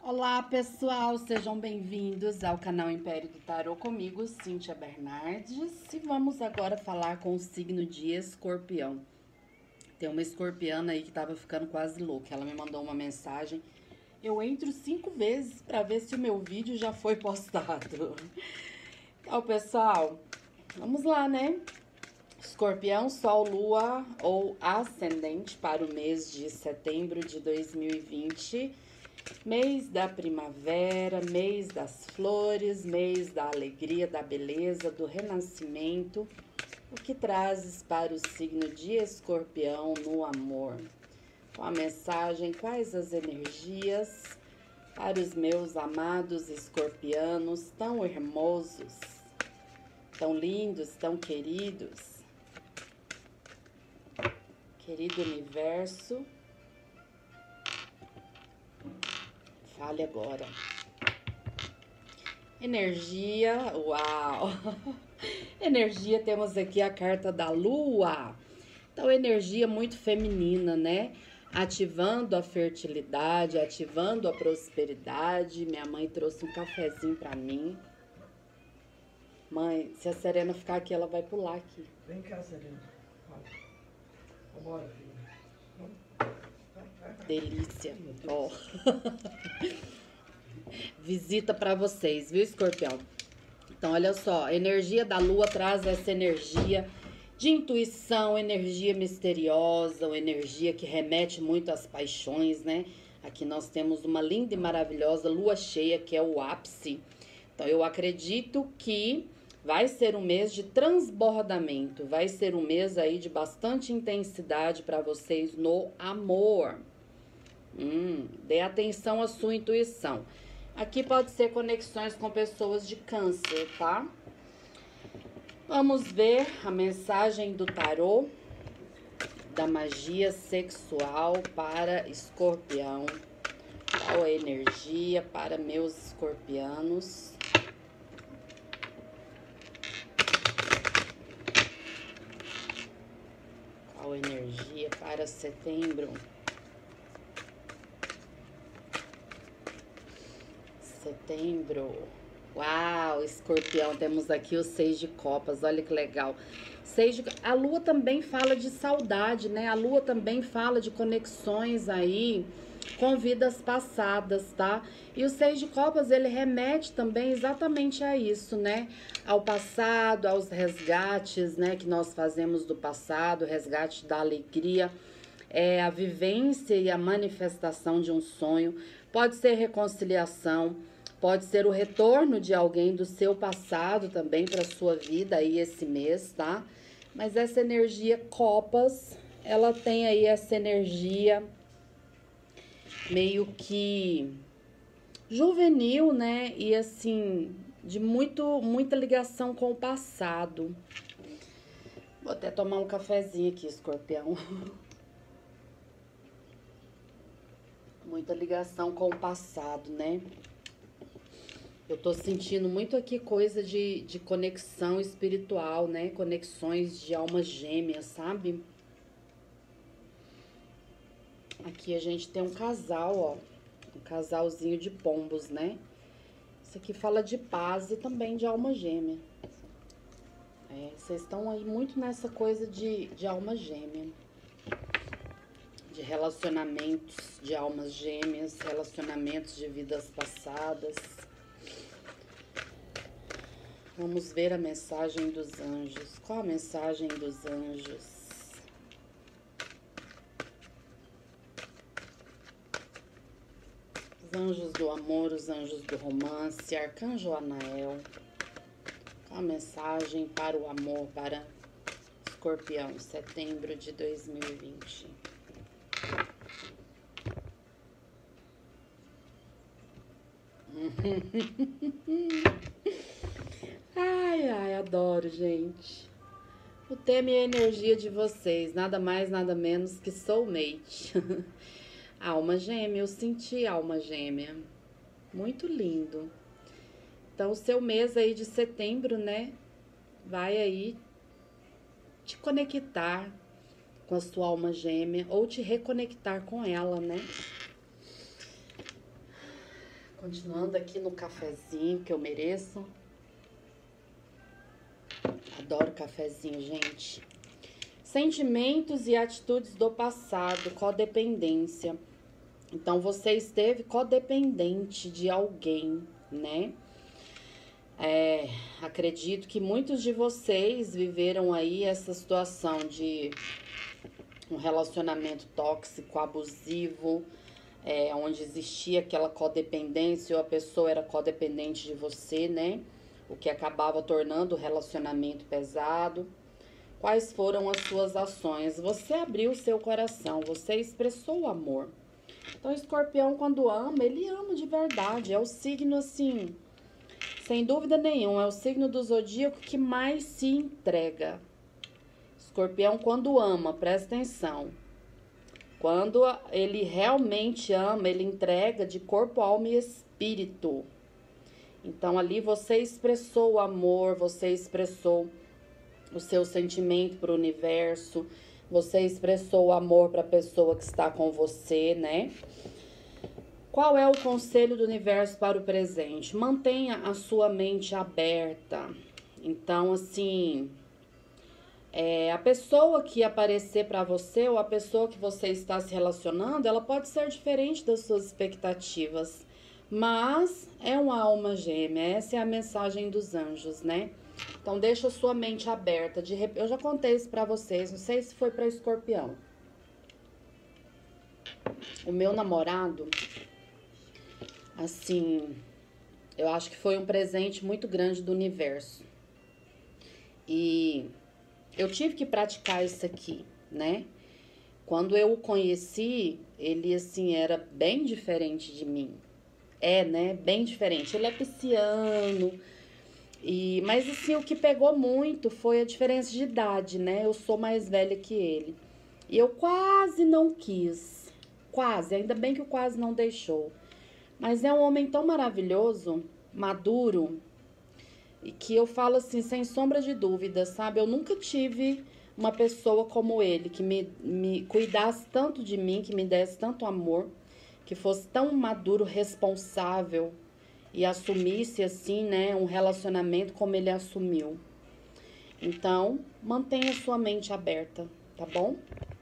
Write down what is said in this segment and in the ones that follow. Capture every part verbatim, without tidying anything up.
Olá, pessoal, sejam bem-vindos ao canal Império do Tarô comigo, Cíntia Bernardes. E vamos agora falar com o signo de Escorpião. Tem uma escorpiana aí que tava ficando quase louca. Ela me mandou uma mensagem. Eu entro cinco vezes para ver se o meu vídeo já foi postado. Então, pessoal, vamos lá, né? Escorpião, Sol, Lua ou Ascendente para o mês de setembro de dois mil e vinte. Mês da primavera, mês das flores, mês da alegria, da beleza, do renascimento. O que trazes para o signo de Escorpião no amor? Qual a mensagem, quais as energias para os meus amados escorpianos tão hermosos, tão lindos, tão queridos? Querido universo, fale agora. Energia, uau! Energia, temos aqui a carta da Lua. Então, energia muito feminina, né? Ativando a fertilidade, ativando a prosperidade. Minha mãe trouxe um cafezinho pra mim. Mãe, se a Serena ficar aqui, ela vai pular aqui. Vem cá, Serena. Vambora, filha. Delícia. Ó. Visita pra vocês, viu, Escorpião? Então, olha só, a energia da Lua traz essa energia de intuição, energia misteriosa, uma energia que remete muito às paixões, né? Aqui nós temos uma linda e maravilhosa lua cheia, que é o ápice. Então, eu acredito que vai ser um mês de transbordamento, vai ser um mês aí de bastante intensidade para vocês no amor. Hum, dê atenção à sua intuição. Aqui pode ser conexões com pessoas de câncer, tá? Vamos ver a mensagem do tarô da magia sexual para Escorpião. Qual a energia para meus escorpianos? Qual a energia para setembro? Setembro. Uau, Escorpião, temos aqui o seis de copas, olha que legal. Seis de... A lua também fala de saudade, né? A lua também fala de conexões aí com vidas passadas, tá? E o seis de copas, ele remete também exatamente a isso, né? Ao passado, aos resgates, né? Que nós fazemos do passado, resgate da alegria, é a vivência e a manifestação de um sonho. Pode ser reconciliação, pode ser o retorno de alguém do seu passado também para sua vida aí esse mês, tá? Mas essa energia copas, ela tem aí essa energia meio que juvenil, né? E assim, de muito, muita ligação com o passado. Vou até tomar um cafezinho aqui, Escorpião. Muita ligação com o passado, né? Eu tô sentindo muito aqui coisa de, de conexão espiritual, né? Conexões de almas gêmeas, sabe? Aqui a gente tem um casal, ó. Um casalzinho de pombos, né? Isso aqui fala de paz e também de alma gêmea. É, vocês estão aí muito nessa coisa de, de alma gêmea. De relacionamentos de almas gêmeas, relacionamentos de vidas passadas. Vamos ver a mensagem dos anjos. Qual a mensagem dos anjos? Os anjos do amor, os anjos do romance, Arcanjo Anael. Qual a mensagem para o amor, para Escorpião, setembro de dois mil e vinte? Ai, ai, adoro, gente. O tema e a energia de vocês, nada mais, nada menos que soulmate. Alma gêmea, eu senti alma gêmea. Muito lindo. Então, o seu mês aí de setembro, né, vai aí te conectar com a sua alma gêmea ou te reconectar com ela, né? Continuando aqui no cafezinho que eu mereço. Adoro cafezinho, gente. Sentimentos e atitudes do passado, codependência. Então, você esteve codependente de alguém, né? É, acredito que muitos de vocês viveram aí essa situação de um relacionamento tóxico, abusivo, é, onde existia aquela codependência ou a pessoa era codependente de você, né? O que acabava tornando o relacionamento pesado. Quais foram as suas ações? Você abriu o seu coração, você expressou o amor. Então, o escorpião, quando ama, ele ama de verdade. É o signo, assim, sem dúvida nenhuma, é o signo do zodíaco que mais se entrega. Escorpião, quando ama, presta atenção. Quando ele realmente ama, ele entrega de corpo, alma e espírito. Então, ali você expressou o amor, você expressou o seu sentimento para o universo, você expressou o amor para a pessoa que está com você, né? Qual é o conselho do universo para o presente? Mantenha a sua mente aberta. Então, assim, é, a pessoa que aparecer para você ou a pessoa que você está se relacionando, ela pode ser diferente das suas expectativas, mas é uma alma gêmea. Essa é a mensagem dos anjos, né? Então, deixa a sua mente aberta. De rep... Eu já contei isso pra vocês, não sei se foi pra escorpião. O meu namorado, assim, eu acho que foi um presente muito grande do universo. E eu tive que praticar isso aqui, né? Quando eu o conheci, ele, assim, era bem diferente de mim. É, né? Bem diferente. Ele é pisciano. E, mas assim, o que pegou muito foi a diferença de idade, né? Eu sou mais velha que ele. E eu quase não quis. Quase, ainda bem que o quase não deixou. Mas é um homem tão maravilhoso, maduro, e que eu falo assim, sem sombra de dúvida, sabe? Eu nunca tive uma pessoa como ele, que me, me cuidasse tanto de mim, que me desse tanto amor, que fosse tão maduro, responsável, e assumisse, assim, né, um relacionamento como ele assumiu. Então, mantenha sua mente aberta, tá bom?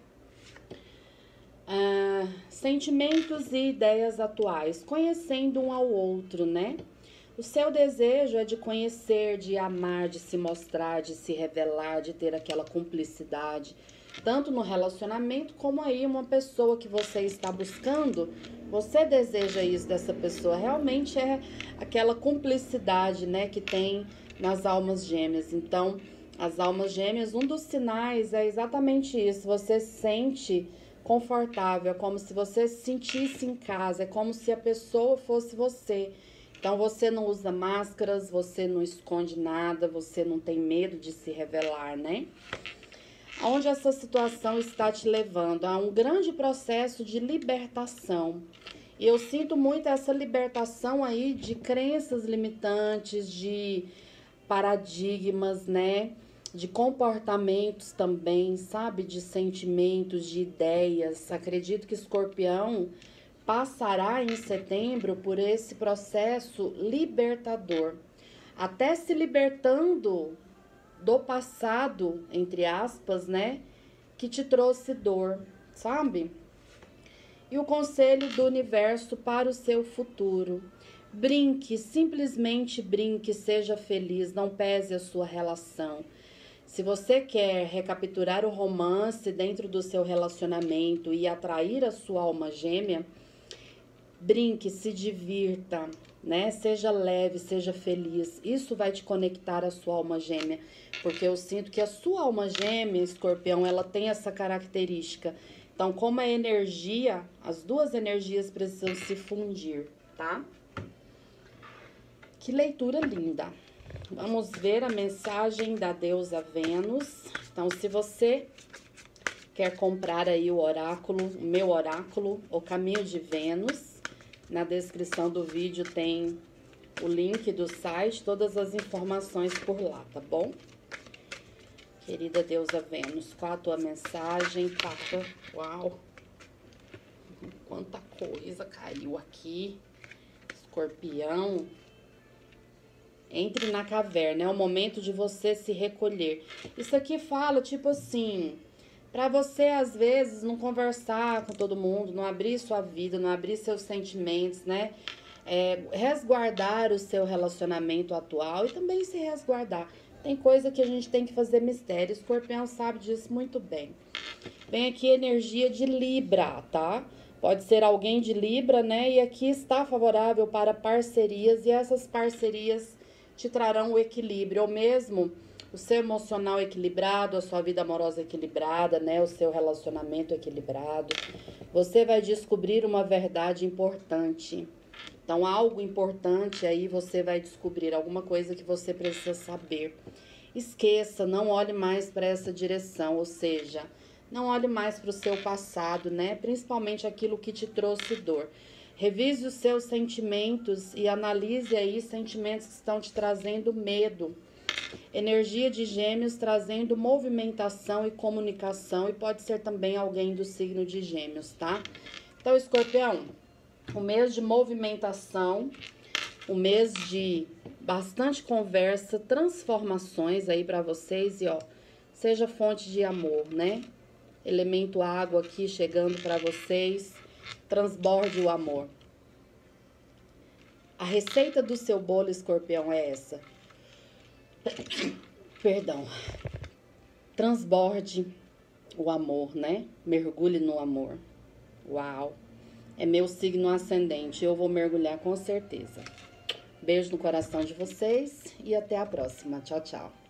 Ah, sentimentos e ideias atuais, conhecendo um ao outro, né? O seu desejo é de conhecer, de amar, de se mostrar, de se revelar, de ter aquela cumplicidade, tanto no relacionamento como aí uma pessoa que você está buscando. Você deseja isso dessa pessoa, realmente é aquela cumplicidade, né, que tem nas almas gêmeas. Então, as almas gêmeas, um dos sinais é exatamente isso, você se sente confortável, é como se você se sentisse em casa, é como se a pessoa fosse você. Então, você não usa máscaras, você não esconde nada, você não tem medo de se revelar, né? Onde essa situação está te levando? A um grande processo de libertação. E eu sinto muito essa libertação aí de crenças limitantes, de paradigmas, né? De comportamentos também, sabe? De sentimentos, de ideias. Acredito que Escorpião passará em setembro por esse processo libertador. Até se libertando do passado, entre aspas, né? Que te trouxe dor, sabe? E o conselho do universo para o seu futuro. Brinque, simplesmente brinque, seja feliz, não pese a sua relação. Se você quer recapturar o romance dentro do seu relacionamento e atrair a sua alma gêmea, brinque, se divirta, né? Seja leve, seja feliz. Isso vai te conectar à sua alma gêmea, porque eu sinto que a sua alma gêmea, Escorpião, ela tem essa característica. Então, como é energia, as duas energias precisam se fundir, tá? Que leitura linda! Vamos ver a mensagem da deusa Vênus. Então, se você quer comprar aí o oráculo, o meu oráculo, o Caminho de Vênus, na descrição do vídeo tem o link do site, todas as informações por lá, tá bom? Querida deusa Vênus, qual a tua mensagem? Papa, uau! Quanta coisa caiu aqui. escorpião. Entre na caverna, é o momento de você se recolher. Isso aqui fala, tipo assim, pra você, às vezes, não conversar com todo mundo, não abrir sua vida, não abrir seus sentimentos, né? É, resguardar o seu relacionamento atual e também se resguardar. Tem coisa que a gente tem que fazer mistério. O escorpião sabe disso muito bem. Vem aqui energia de Libra, tá? Pode ser alguém de Libra, né? E aqui está favorável para parcerias e essas parcerias te trarão o equilíbrio, ou mesmo o seu emocional equilibrado, a sua vida amorosa equilibrada, né? O seu relacionamento equilibrado. Você vai descobrir uma verdade importante. Então, algo importante aí você vai descobrir, alguma coisa que você precisa saber. Esqueça, não olhe mais para essa direção, ou seja, não olhe mais para o seu passado, né? Principalmente aquilo que te trouxe dor. Revise os seus sentimentos e analise aí sentimentos que estão te trazendo medo. Energia de Gêmeos trazendo movimentação e comunicação e pode ser também alguém do signo de Gêmeos, tá? Então, Escorpião, o mês de movimentação, o mês de bastante conversa, transformações aí pra vocês e ó, seja fonte de amor, né? Elemento água aqui chegando pra vocês, transborde o amor. A receita do seu bolo, Escorpião, é essa. Perdão. Transborde o amor, né? Mergulhe no amor. Uau! É meu signo ascendente, eu vou mergulhar com certeza. Beijo no coração de vocês e até a próxima. Tchau, tchau.